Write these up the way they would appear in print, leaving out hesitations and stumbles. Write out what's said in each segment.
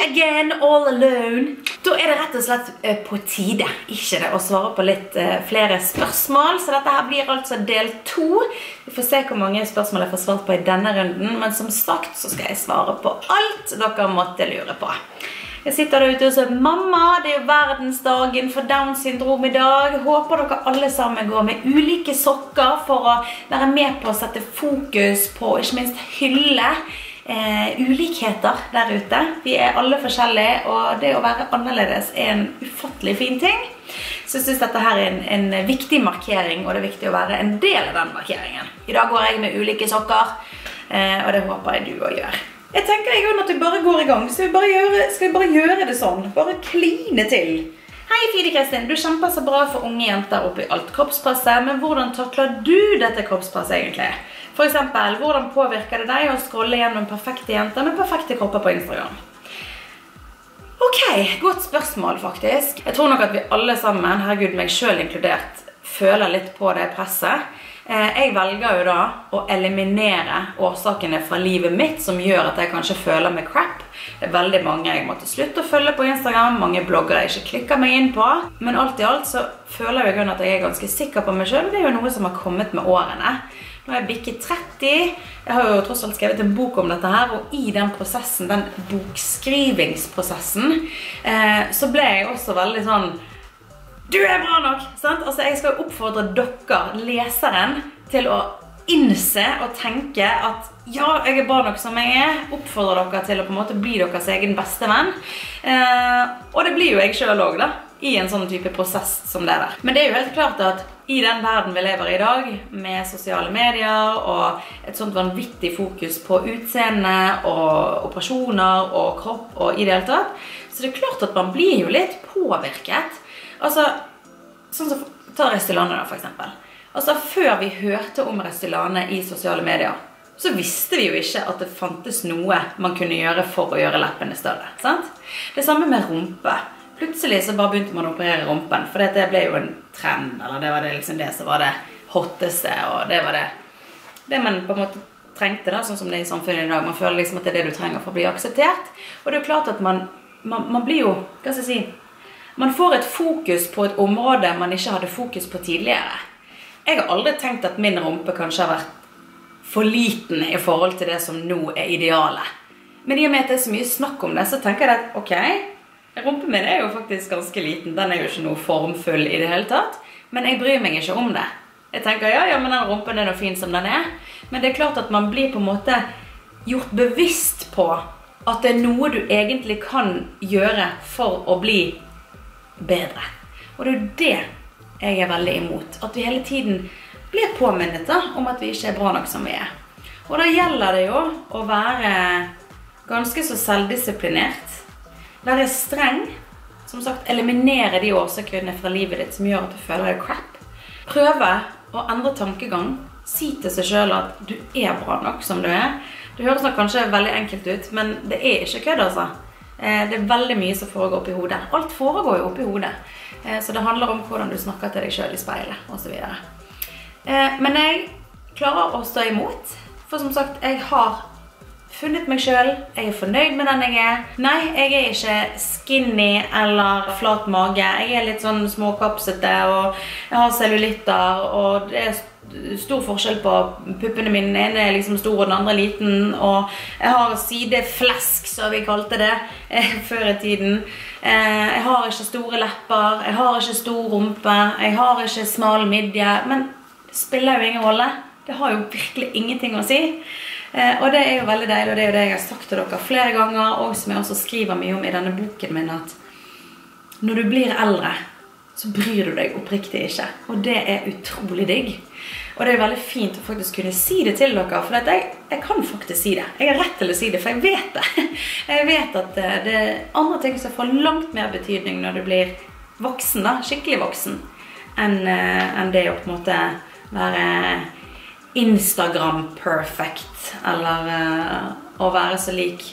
again, all alone. Da det rett og slett på tide, ikke det, å svare på litt flere spørsmål. Så dette her blir altså del 2. Vi får se hvor mange spørsmål jeg får svart på i denne runden. Men som sagt så skal jeg svare på alt dere måtte lure på. Jeg sitter der ute og sier, mamma, det jo verdensdagen for Down-syndrom i dag. Håper dere alle sammen går med ulike sokker for å være med på å sette fokus på, ikke minst hylle, ulikheter der ute. Vi alle forskjellige, og det å være annerledes en ufattelig fin ting. Så jeg synes dette her en viktig markering, og det viktig å være en del av den markeringen. I dag går jeg med ulike sokker, og det håper jeg du også gjør. Jeg tenker i grunnen at vi bare går i gang, så skal vi bare gjøre det sånn. Bare kline til. Hei Fide Kristin, du kjemper så bra for unge jenter oppi alt kroppspresset, men hvordan takler du dette kroppspresset egentlig? For eksempel, hvordan påvirker det deg å scrolle gjennom perfekte jenter med perfekte kropper på Instagram? Ok, godt spørsmål faktisk. Jeg tror nok at vi alle sammen, herregud meg selv inkludert, føler litt på det presset. Jeg velger jo da å eliminere årsakene fra livet mitt som gjør at jeg kanskje føler meg crap. Det veldig mange jeg måtte slutte å følge på Instagram, mange blogger jeg ikke klikker meg inn på. Men alt i alt så føler jeg at jeg ganske sikker på meg selv. Det jo noe som har kommet med årene. Nå har jeg bikket 30, jeg har jo tross alt skrevet en bok om dette her, og i den prosessen, den bokskrivingsprosessen, så ble jeg også veldig sånn, du bra nok, sant? Altså jeg skal oppfordre dere, leseren, til å innse og tenke at ja, jeg bra nok som jeg oppfordrer dere til å på en måte bli deres egen beste venn, og det blir jo jeg selv også da, i en sånn type prosess som det der. Men det jo helt klart at i den verden vi lever i dag, med sosiale medier og et sånt vanvittig fokus på utseende og operasjoner og kropp og i det hele tatt, så det klart at man blir jo litt påvirket. Altså, sånn som ta Restylane da for eksempel. Altså, før vi hørte om Restylane i sosiale medier, så visste vi jo ikke at det fantes noe man kunne gjøre for å gjøre leppene større, sant? Det samme med rumpe. Plutselig så bare begynte man å operere rumpen, for det ble jo en trend, eller det var det liksom det som var det hotteste, og det var det man på en måte trengte da, sånn som det er i samfunnet i dag. Man føler liksom at det er det du trenger for å bli akseptert, og det er jo klart at man blir jo, hva skal jeg si, man får et fokus på et område man ikke hadde fokus på tidligere. Jeg har aldri tenkt at min rumpe kanskje har vært for liten i forhold til det som nå er idealet. Men i og med at det er så mye snakk om det, så tenker jeg at ok, rumpen min er jo faktisk ganske liten, den er jo ikke noe formfull i det hele tatt, men jeg bryr meg ikke om det. Jeg tenker, ja, men den rumpen er noe fin som den er, men det er klart at man blir på en måte gjort bevisst på at det er noe du egentlig kan gjøre for å bli bedre. Og det er jo det jeg er veldig imot, at vi hele tiden blir påminnet da, om at vi ikke er bra nok som vi er. Og da gjelder det jo å være ganske så selvdisiplinert, være streng, som sagt, eliminere de årsakene fra livet ditt som gjør at du føler deg crap. Prøve å endre tankegang, si til seg selv at du er bra nok som du er. Det høres nok kanskje veldig enkelt ut, men det er ikke kødd altså. Det er veldig mye som foregår opp i hodet. Alt foregår jo opp i hodet. Så det handler om hvordan du snakker til deg selv i speilet, og så videre. Men jeg klarer å stå imot, for som sagt, jeg har funnet meg selv, jeg er fornøyd med den jeg er. Nei, jeg er ikke skinny eller flat mage. Jeg er litt sånn småkapsete, og jeg har cellulitter, og det er stor forskjell på puppene mine. Den ene er liksom stor, og den andre er liten, og jeg har sideflesk, som vi kalte det, før i tiden. Jeg har ikke store lepper, jeg har ikke stor rumpe, jeg har ikke smal midje, men det spiller jo ingen rolle. Det har jo virkelig ingenting å si. Og det er jo veldig deilig, og det er jo det jeg har sagt til dere flere ganger, og som jeg også skriver mye om i denne boken min, at når du blir eldre, så bryr du deg oppriktig ikke. Og det er utrolig digg. Og det er veldig fint å faktisk kunne si det til dere, for jeg kan faktisk si det. Jeg har rett til å si det, for jeg vet det. Jeg vet at det er andre ting som får langt mer betydning når du blir voksen, da, skikkelig voksen, enn det å på en måte være Instagram perfect, eller å være så lik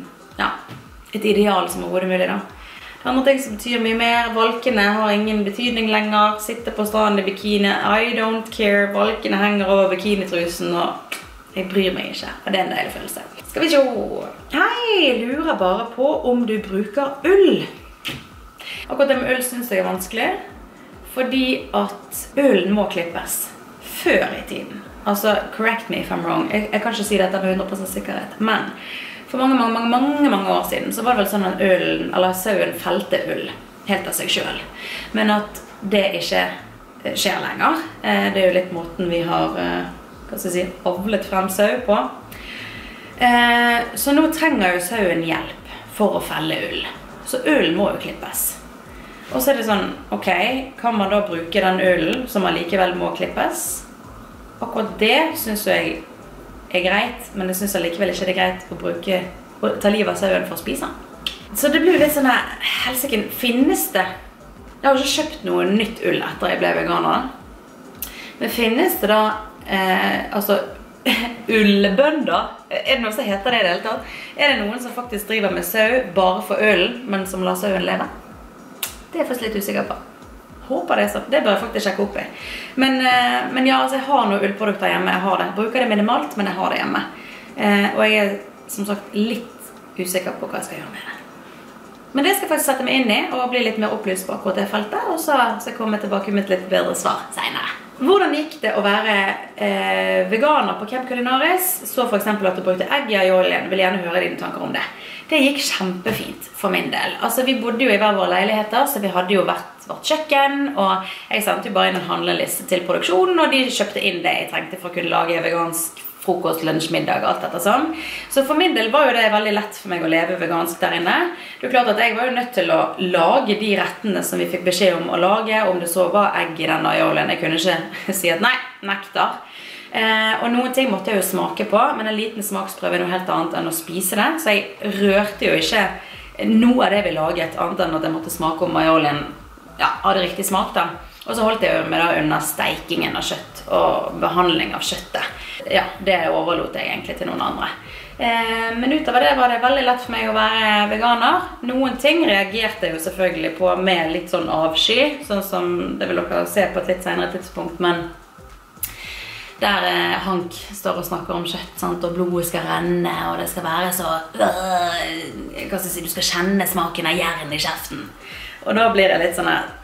et ideal som overhodet mulig da. Det er andre ting som betyr mye mer. Valkene har ingen betydning lenger. Sitte på stranden i bikini, I don't care. Valkene henger over bikinitrusen, og Jeg bryr meg ikke, og det er en deilig følelse. Skal vi se. Hei, jeg lurer bare på om du bruker ull. Akkurat det med ull synes jeg er vanskelig, fordi at ullen må klippes før i tiden. Altså, correct me if I'm wrong. Jeg kan ikke si dette med 100% sikkerhet, men for mange år siden så var det vel sånn at ullen, eller sauen felte ull helt av seg selv. Men at det ikke skjer lenger. Det er jo litt måten vi har avlet frem sau på. Så nå trenger jo sauen hjelp for å felle ull. Så ullen må jo klippes. Og så er det sånn, ok, kan man da bruke den ullen som allikevel må klippes? Akkurat det synes jeg er greit, men jeg synes allikevel ikke det er greit å ta livet av sauen for å spise. Så det blir litt sånn her, helsiken, finnes det? Jeg har ikke kjøpt noe nytt ull etter jeg ble veganer. Men finnes det da, ullbønder? Er det noe som heter det i det hele tatt? Er det noen som faktisk driver med sau bare for ullen, men som lar sauen leve? Det er jeg faktisk litt usikker på. Håper det er sånn. Det bør jeg faktisk sjekke opp i. Men ja, altså jeg har noen ullprodukter hjemme. Jeg har det. Jeg bruker det minimalt, men jeg har det hjemme. Og jeg er som sagt litt usikker på hva jeg skal gjøre med det. Men det skal jeg faktisk sette meg inn i, og bli litt mer opplyst på akkurat det feltet, og så skal jeg komme tilbake med et litt bedre svar senere. Hvordan gikk det å være veganer på Camp Culinaris? Så for eksempel at du brukte egg i aiolien. Vil gjerne høre dine tanker om det. Det gikk kjempefint for min del. Altså, vi bodde jo i hver våre leiligheter, så vi hadde jo vårt kjøkken, og jeg sendte jo bare inn en handleliste til produksjonen, og de kjøpte inn det jeg trengte for å kunne lage vegansk frokost, lunsj, middag, alt dette sånn. Så for min del var jo det veldig lett for meg å leve vegansk der inne. Det er klart at jeg var jo nødt til å lage de rettene som vi fikk beskjed om å lage, om det så var egg i den aiolien. Jeg kunne ikke si at nei, nekter. Og noen ting måtte jeg jo smake på, men en liten smaksprøve er noe helt annet enn å spise det. Så jeg rørte jo ikke noe av det vi laget, annet enn at jeg måtte smake om aiolien hadde riktig smak da. Og så holdt jeg jo med da under steikingen av kjøtt og behandling av kjøttet. Ja, det overlot jeg egentlig til noen andre. Men utover det var det veldig lett for meg å være veganer. Noen ting reagerte jeg jo selvfølgelig på med litt sånn avsky, sånn som det vil dere se på et litt senere tidspunkt, men der Hank står og snakker om kjøtt, sant? Og blodet skal renne, og det skal være så hva skal jeg si, du skal kjenne smaken av jern i kjeften. Og da blir det litt sånn her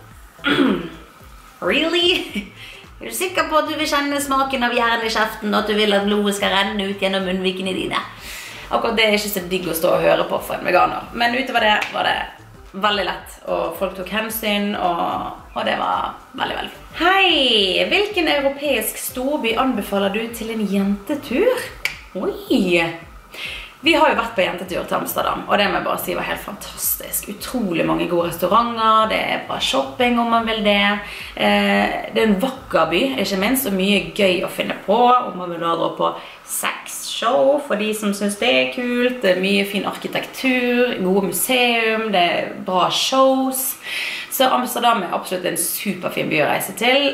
really? Er du sikker på at du vil kjenne smaken av jern i kjeften, og at du vil at blodet skal renne ut gjennom munnvikene dine? Akkurat det er ikke så digg å stå og høre på for en veganer. Men utover det var det veldig lett, og folk tok hensyn, og det var veldig, veldig fint. Hei! Hvilken europeisk storby anbefaler du til en jentetur? Oi! Vi har jo vært på jentetur til Amsterdam, og det må jeg bare si var helt fantastisk. Utrolig mange gode restauranter, det er bra shopping om man vil det. Det er en vakker by, ikke minst, og mye gøy å finne på. Om man vil da dra på sexshow for de som synes det er kult. Det er mye fin arkitektur, gode museum, det er bra shows. Så Amsterdam er absolutt en superfin by å reise til.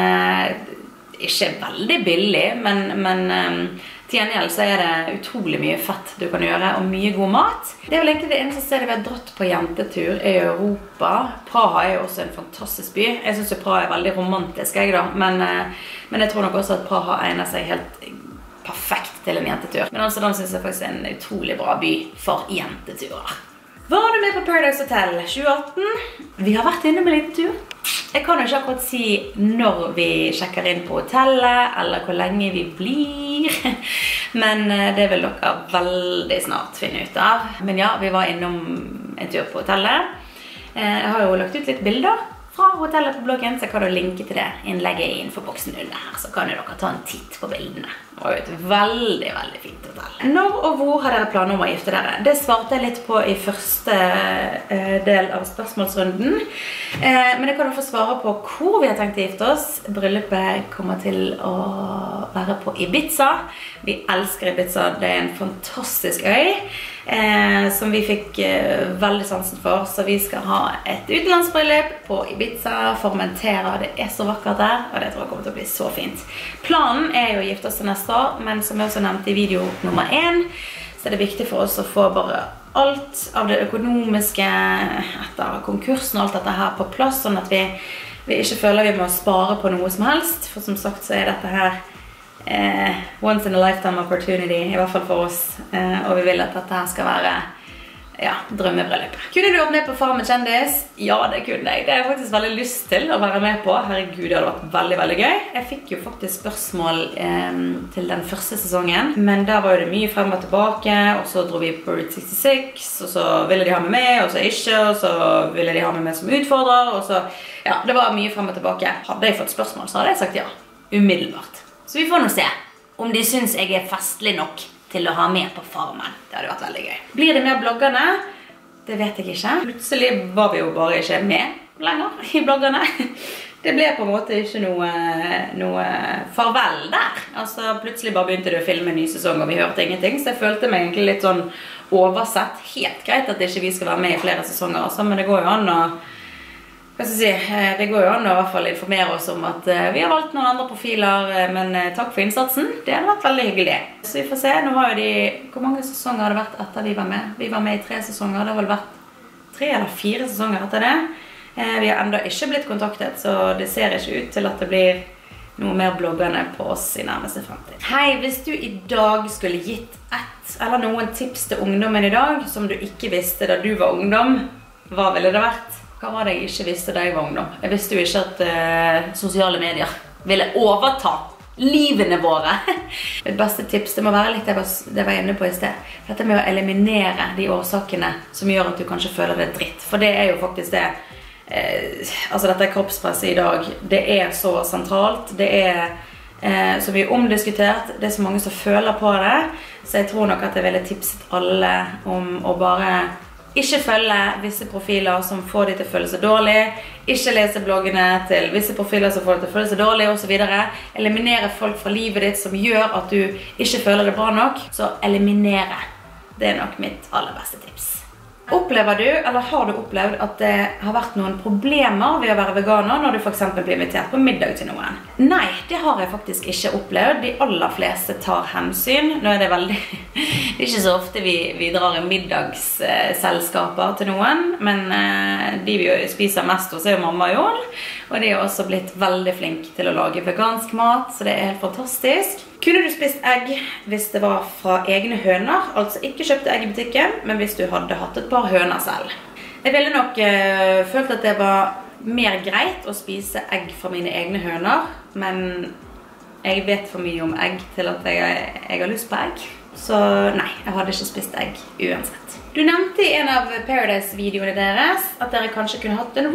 Ikke veldig billig, men til gjengjeld så er det utrolig mye fett du kan gjøre, og mye god mat. Det er vel egentlig det eneste stedet vi har dratt på jentetur i Europa. Praha er jo også en fantastisk by. Jeg synes jo Praha er veldig romantisk, men jeg tror nok også at Praha egner seg helt perfekt til en jentetur. Men Amsterdam synes jeg faktisk er en utrolig bra by for jenteturer. Var du med på Paradise Hotel 2018? Vi har vært inne med en liten tur. Jeg kan jo ikke akkurat si når vi sjekker inn på hotellet, eller hvor lenge vi blir. Men det vil dere veldig snart finne ut av. Men ja, vi var innom en tur på hotellet. Jeg har jo lagt ut litt bilder fra hotellet på bloggen, så jeg kan jo linke til det innlegget i infoboksen under her. Så kan jo dere ta en titt på bildene. Det var jo et veldig, veldig fint hotell. Når og hvor har dere planer om å gifte dere? Det svarte jeg litt på i første del av spørsmålsrunden. Men jeg kan jo få svare på hvor vi har tenkt å gifte oss. Bryllupet kommer til å være på Ibiza. Vi elsker Ibiza. Det er en fantastisk øy som vi fikk veldig sansen for. Så vi skal ha et utenlandsbryllup på Ibiza, Formentera. Det er så vakkert der, og det tror jeg kommer til å bli så fint. Planen er jo å gifte oss til neste år, men som jeg også nevnte i video nummer 1, så er det viktig for oss å få bare alt av det økonomiske etter konkursen og alt dette her på plass, sånn at vi ikke føler vi må spare på noe som helst. For som sagt så er dette her once in a lifetime opportunity, I hvert fall for oss. Og vi vil at dette her skal være drømmebryllup. Kunne du vært med på Farmen kjendis? Ja, det kunne jeg. Det har jeg faktisk veldig lyst til å være med på. Herregud, det hadde vært veldig, veldig gøy. Jeg fikk jo faktisk spørsmål til den første sesongen, men der var jo det mye frem og tilbake, og så dro vi på Route 66, og så ville de ha med meg, og så ikke, og så ville de ha med meg som utfordrer, og så, det var mye frem og tilbake. Hadde jeg fått spørsmål, så hadde jeg sagt ja. Umiddelbart. Så vi får nå se om de synes jeg er festlig nok til å ha med på Farmen. Det hadde vært veldig gøy. Blir det mer bloggerne? Det vet jeg ikke. Plutselig var vi jo bare ikke med lenger i bloggerne. Det ble på en måte ikke noe farvel der. Altså, plutselig bare begynte det å filme en ny sesong, og vi hørte ingenting, så jeg følte meg egentlig litt sånn oversett. Helt greit at ikke vi skal være med i flere sesonger, altså, men det går jo an å det går jo an å i hvert fall informere oss om at vi har valgt noen andre profiler, men takk for innsatsen. Det har vært veldig hyggelig. Så vi får se. Nå har jo de... Hvor mange sesonger har det vært etter vi var med? Vi var med i 3 sesonger. Det har vel vært 3 eller 4 sesonger etter det. Vi har enda ikke blitt kontaktet, så det ser ikke ut til at det blir noe mer bloggerne på oss i nærmeste fremtid. Hei, hvis du i dag skulle gitt eller noen tips til ungdommen i dag, som du ikke visste da du var ungdom, hva ville det vært? Hva var det jeg ikke visste da jeg var ungdom? Jeg visste jo ikke at sosiale medier ville overta livene våre. Det beste tips, det må være litt det jeg var inne på i sted. Dette med å eliminere de årsakene som gjør at du kanskje føler det dritt. For det er jo faktisk det, altså dette kroppspresset i dag, det er så sentralt. Det er så mye omdiskutert, det er så mange som føler på det. Så jeg tror nok at jeg ville tipset alle om å bare ikke følge visse profiler som får de til å føle seg dårlig, ikke lese bloggene til visse profiler som får de til å føle seg dårlig, og så videre. Eliminere folk fra livet ditt som gjør at du ikke føler det bra nok, så eliminere. Det er nok mitt aller beste tips. Opplever du, eller har du opplevd at det har vært noen problemer ved å være veganer når du for eksempel blir invitert på middag til noen? Nei, det har jeg faktisk ikke opplevd. De aller fleste tar hensyn. Nå er det veldig... Det er ikke så ofte vi drar i middagsselskaper til noen, men de vi spiser mest hos er jo mamma og Jon, og de har også blitt veldig flinke til å lage vegansk mat, så det er helt fantastisk. Kunne du spist egg hvis det var fra egne høner, altså ikke kjøpte egg i butikken, men hvis du hadde hatt et par høner selv? Jeg ville nok følt at det var mer greit å spise egg fra mine egne høner, men jeg vet for mye om egg til at jeg har lyst på egg. Så nei, jeg hadde ikke spist egg uansett. Du nevnte i en av Paradise-videoene deres at dere kanskje kunne hatt en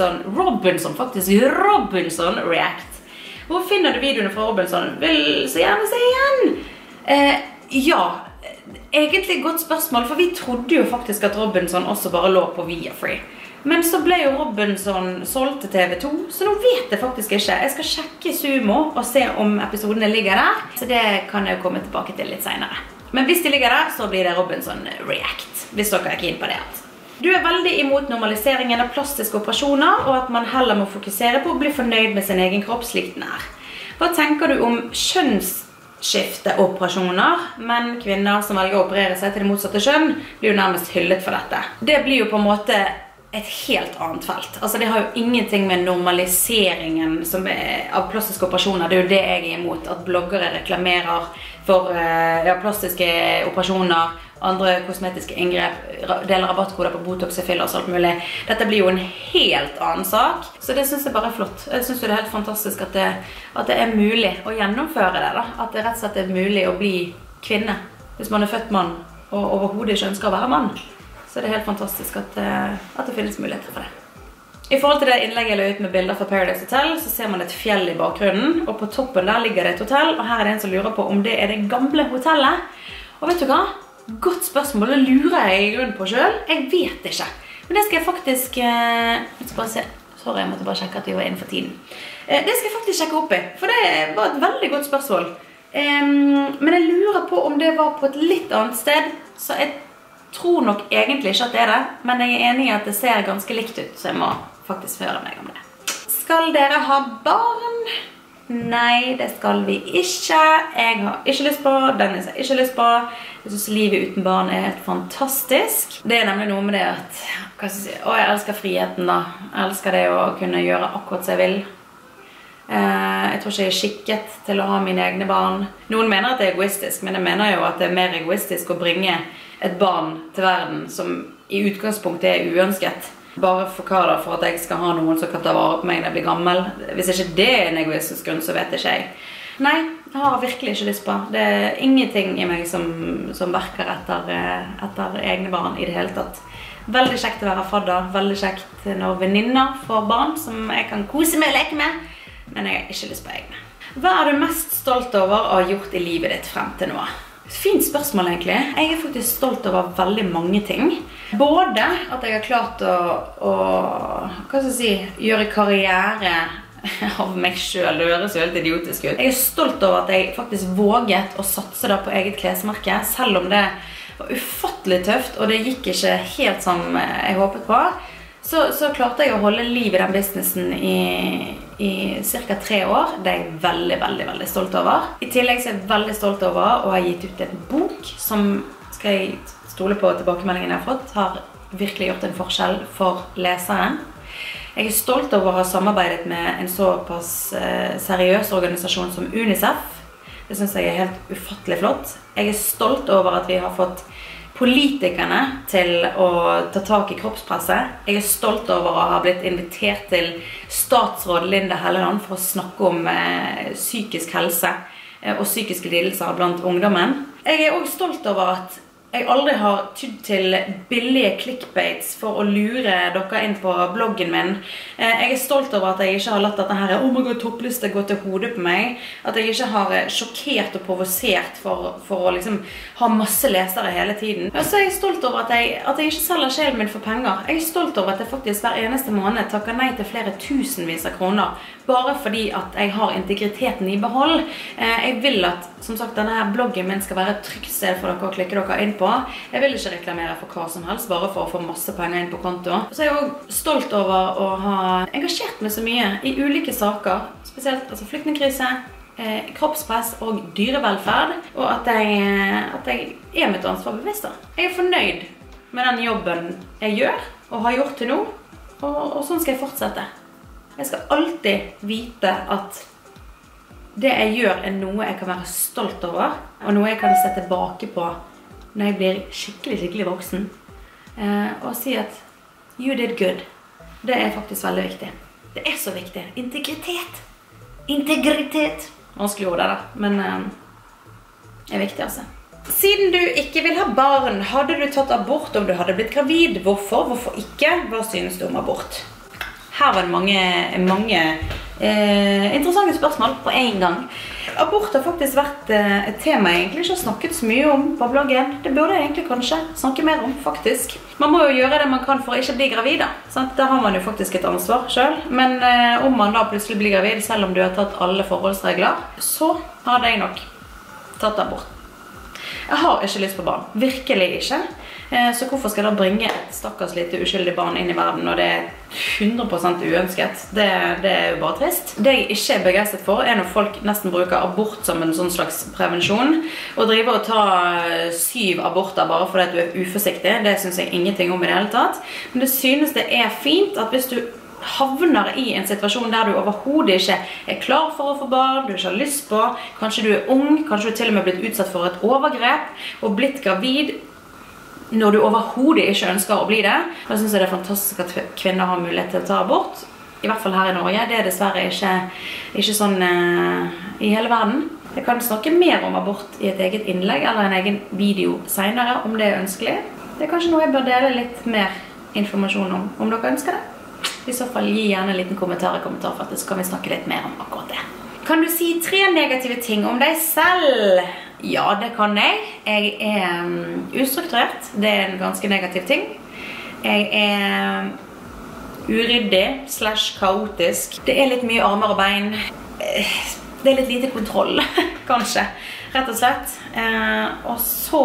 Robinson React. Hvor finner du videoene fra Robinson? Vil så gjerne se igjen. Ja, egentlig godt spørsmål, for vi trodde jo faktisk at Robinson også bare lå på Viafree. Men så ble jo Robinson solgt til TV2, så nå vet jeg faktisk ikke. Jeg skal sjekke Sumo og se om episodene ligger der, så det kan jeg komme tilbake til litt senere. Men hvis de ligger der, så blir det Robinson React, hvis dere er keen på det. Du er veldig imot normaliseringen av plastiske operasjoner, og at man heller må fokusere på å bli fornøyd med sin egen kropp slik den er. Hva tenker du om kjønnsskifteoperasjoner? Men kvinner som velger å operere seg til det motsatte kjønn blir jo nærmest hyllet for dette. Det blir jo på en måte et helt annet felt. Altså det har jo ingenting med normaliseringen av plastiske operasjoner. Det er jo det jeg er imot, at bloggere reklamerer for plastiske operasjoner, andre kosmetiske inngrep, deler rabattkoder på Botox og fillers og alt mulig. Dette blir jo en helt annen sak, så det synes jeg bare er flott. Jeg synes det er helt fantastisk at det er mulig å gjennomføre det da. At det rett og slett er mulig å bli kvinne hvis man er født mann og overhodet ikke ønsker å være mann. Så det er helt fantastisk at det finnes muligheter for det. I forhold til det innlegget jeg la ut med bilder fra Paradise Hotel, så ser man et fjell i bakgrunnen, og på toppen der ligger det et hotell, og her er det en som lurer på om det er det gamle hotellet. Og vet du hva? Godt spørsmål, det lurer jeg i grunnen på selv. Jeg vet ikke. Men det skal jeg faktisk... Jeg skal bare se. Sorry, jeg måtte bare sjekke at vi var innenfor tiden. Det skal jeg faktisk sjekke opp i, for det var et veldig godt spørsmål. Men jeg lurer på om det var på et litt annet sted, så jeg tror nok egentlig ikke at det er det, men jeg er enig i at det ser ganske likt ut, så jeg må faktisk høre meg om det. Skal dere ha barn? Nei, det skal vi ikke. Jeg har ikke lyst på, Dennis har ikke lyst på. Jeg synes livet uten barn er helt fantastisk. Det er nemlig noe med det at, hva skal jeg si, jeg elsker friheten da. Jeg elsker det å kunne gjøre akkurat som jeg vil. Jeg tror ikke jeg skikket til å ha mine egne barn. Noen mener at det egoistisk, men jeg mener jo at det mer egoistisk å bringe et barn til verden som i utgangspunktet uønsket. Bare for hva da, for at jeg skal ha noen som kan ta vare på meg når jeg blir gammel. Hvis ikke det en egoistisk grunn, så vet ikke jeg. Nei, jeg har virkelig ikke lyst på. Det ingenting i meg som verker etter egne barn i det hele tatt. Veldig kjekt å være fadder, veldig kjekt når venninner får barn som jeg kan kose med og leke med, men jeg har ikke lyst på egne. Hva du mest stolt over å ha gjort i livet ditt frem til nå? Fint spørsmål egentlig. Jeg faktisk stolt over veldig mange ting. Både at jeg har klart å gjøre karriere av meg selv. Det høres jo helt idiotisk ut. Jeg stolt over at jeg faktisk våget å satse da på eget klesmerke, selv om det var ufattelig tøft, og det gikk ikke helt som jeg håpet på. Så klarte jeg å holde liv i den businessen i cirka 3 år. Det er jeg veldig, veldig, veldig stolt over. I tillegg så er jeg veldig stolt over å ha gitt ut en bok som, skal jeg stole på tilbakemeldingen jeg har fått, har virkelig gjort en forskjell for leseren. Jeg er stolt over å ha samarbeidet med en såpass seriøs organisasjon som UNICEF. Det synes jeg er helt ufattelig flott. Jeg er stolt over at vi har fått politikerne til å ta tak i kroppspresset. Jeg er stolt over å ha blitt invitert til statsråd Linda Helleland for å snakke om psykisk helse og psykiske lidelser blant ungdommen. Jeg er også stolt over at jeg aldri har tydd til billige clickbaits for å lure dere inn på bloggen min. Jeg er stolt over at jeg ikke har latt dette her «Oh my god, toppliste» gå til hodet på meg. At jeg ikke har sjokkert og provosert for å liksom ha masse lesere hele tiden. Og så er jeg stolt over at jeg ikke selger sjelen min for penger. Jeg er stolt over at jeg faktisk hver eneste måned takker nei til flere tusenvis av kroner. Bare fordi at jeg har integriteten i behold. Jeg vil at, som sagt, denne her bloggen min skal være et trygt sted for dere å klikke dere inn på. Jeg vil ikke reklamere for hva som helst, bare for å få masse penger inn på konto. Så er jeg også stolt over å ha engasjert meg så mye i ulike saker, spesielt flyktningkrise, kroppspress og dyrevelferd, og at jeg er mitt ansvar bevisst. Jeg er fornøyd med den jobben jeg gjør, og har gjort til nå, og sånn skal jeg fortsette. Jeg skal alltid vite at det jeg gjør er noe jeg kan være stolt over, og noe jeg kan se tilbake på når jeg blir skikkelig voksen, og si at you did good. Det er faktisk veldig viktig. Det er så viktig. Integritet. Integritet. Vanskelig ord det da, men det er viktig altså. Siden du ikke vil ha barn, hadde du tatt abort om du hadde blitt gravid? Hvorfor? Hvorfor ikke? Hva synes du om abort? Her var det mange interessante spørsmål på en gang. Abort har faktisk vært et tema jeg egentlig ikke har snakket så mye om på bloggen. Det burde jeg egentlig kanskje snakke mer om, faktisk. Man må jo gjøre det man kan for å ikke bli gravid da. Sant? Der har man jo faktisk et ansvar selv. Men om man da plutselig blir gravid, selv om du har tatt alle forholdsregler, så hadde jeg nok tatt abort. Jeg har ikke lyst på barn. Virkelig ikke. Så hvorfor skal jeg da bringe et stakkars lite uskyldig barn inn i verden når det er 100% uønsket? Det er jo bare trist. Det jeg ikke er begeistret for er når folk nesten bruker abort som en sånn slags prevensjon, og driver og tar 7 aborter bare fordi du er uforsiktig. Det synes jeg ingenting om i det hele tatt. Men det synes det er fint at hvis du havner i en situasjon der du overhodet ikke er klar for å få barn, du ikke har lyst på, kanskje du er ung, kanskje du til og med blitt utsatt for et overgrep og blitt gravid når du overhodet ikke ønsker å bli det. Da synes jeg det er fantastisk at kvinner har mulighet til å ta abort, i hvert fall her i Norge. Det er dessverre ikke sånn i hele verden. Jeg kan snakke mer om abort i et eget innlegg eller en egen video senere om det er ønskelig. Det er kanskje noe jeg bør dele litt mer informasjon om dere ønsker det. I så fall gi gjerne en liten kommentar i kommentarfeltet, så kan vi snakke litt mer om akkurat det. Kan du si 3 negative ting om deg selv? Ja, det kan jeg. Jeg er ustrukturert. Det er en ganske negativ ting. Jeg er uryddig / kaotisk. Det er litt mye armer og bein. Det er litt lite kontroll, kanskje. Rett og slett. Og så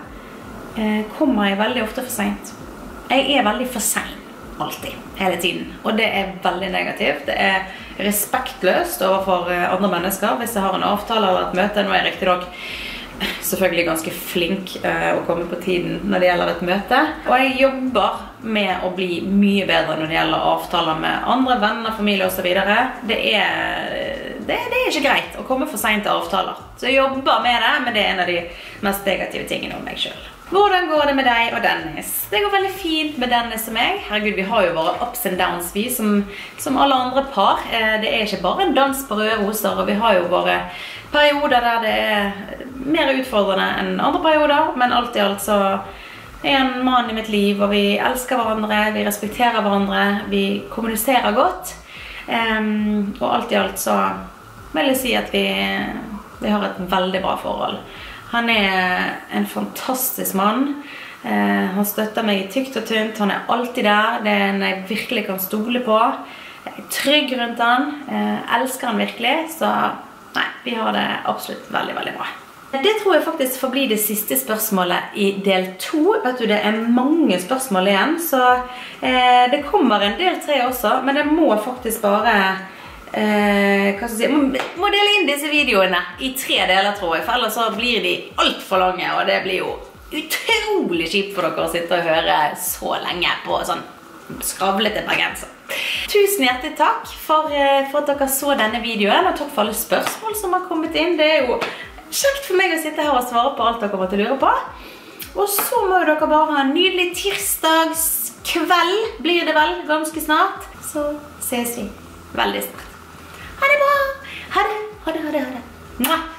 kommer jeg veldig ofte for sent. Jeg er veldig for sen. Alltid, hele tiden. Og det er veldig negativt. Det er respektløst overfor andre mennesker hvis jeg har en avtale eller et møte. Nå er jeg riktig nok selvfølgelig ganske flink å komme på tiden når det gjelder et møte. Og jeg jobber med å bli mye bedre når det gjelder avtaler med andre venner, familie og så videre. Det det er ikke greit å komme for sent til avtaler. Så jeg jobber med det, men det er en av de mest negative tingene om meg selv. Hvordan går det med deg og Dennis? Det går veldig fint med Dennis og meg. Herregud, vi har jo våre ups and downs, vi, som alle andre par. Det er ikke bare en dans på røde roser, og vi har jo våre perioder der det er mer utfordrende enn andre perioder, men alt i alt så er en mann i mitt liv, og vi elsker hverandre, vi respekterer hverandre, vi kommuniserer godt, og alt i alt så vil jeg si at vi har et veldig bra forhold. Han er en fantastisk mann. Han støtter meg i tykt og tynt. Han er alltid der. Det er en jeg virkelig kan stole på. Jeg er trygg rundt han. Elsker han virkelig. Så nei, vi har det absolutt veldig, veldig bra. Det tror jeg faktisk får bli det siste spørsmålet i del 2. Vet du, det er mange spørsmål igjen, så det kommer en del 3 også, men det må faktisk bare hva skal jeg si, må dele inn disse videoene i 3 deler, tror jeg, for ellers så blir de alt for lange, og det blir jo utrolig kjipt for dere å sitte og høre så lenge på sånn skravlete bergenser. Tusen hjertelig takk for at dere så denne videoen, og takk for alle spørsmål som har kommet inn. Det er jo kjekt for meg å sitte her og svare på alt dere måtte lure på. Og så må dere bare ha en nydelig tirsdagskveld, blir det vel ganske snart. Så ses vi veldig snart. Ha det bra! Ha det!